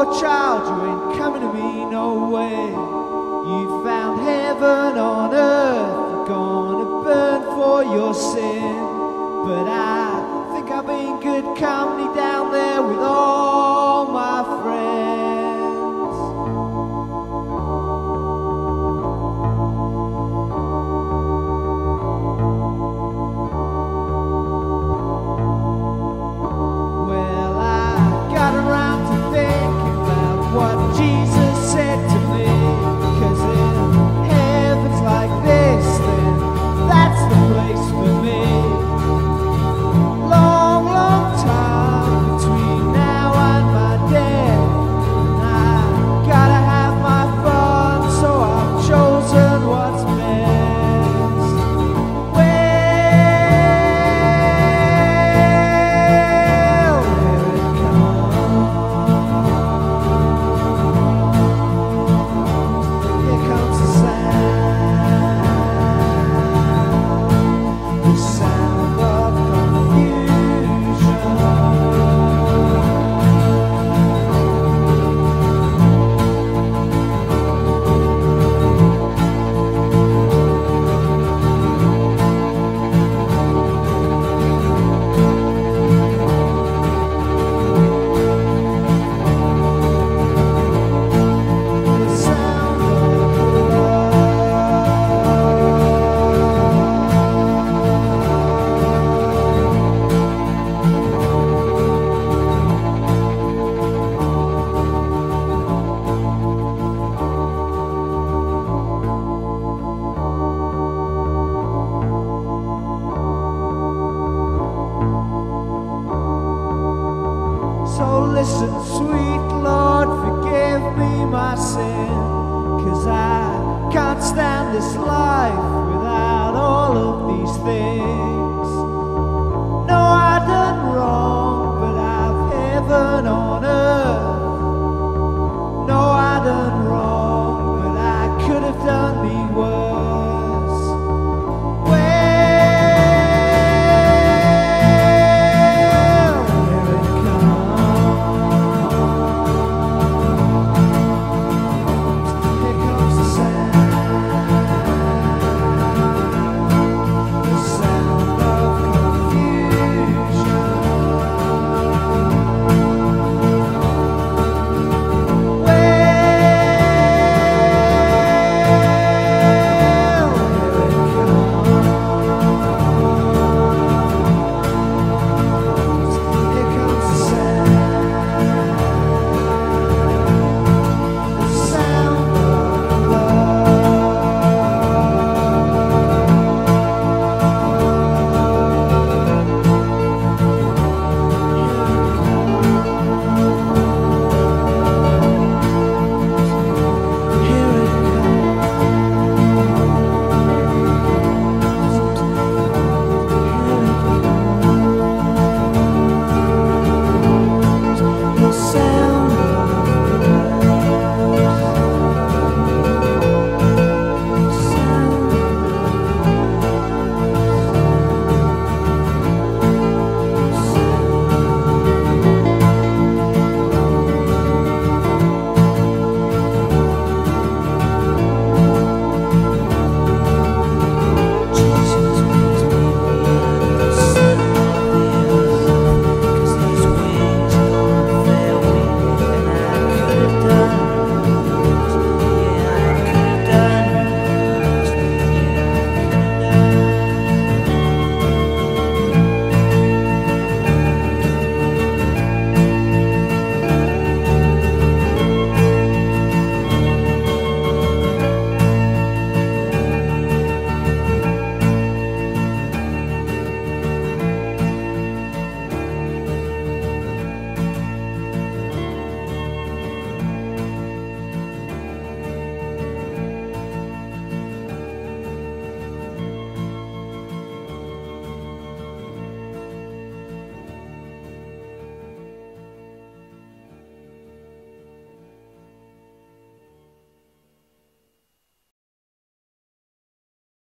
child, you ain't coming to me, no way. You found heaven on earth, you're gonna burn for your sin. But I think I've been good company down there with all my friends. Well, I got around to thinking about what Jesus said to me. 'Cause if heaven's like this, then that's the place for me. Long, long time between now and my death, and I gotta have my fun, so I've chosen what's best. Well, here it comes. Here comes the sound of confusion. The sound of love. So listen, sweet Lord, forgive me my sin, 'cause I can't stand this life without all of these things. No, I done wrong, but I've heaven on earth.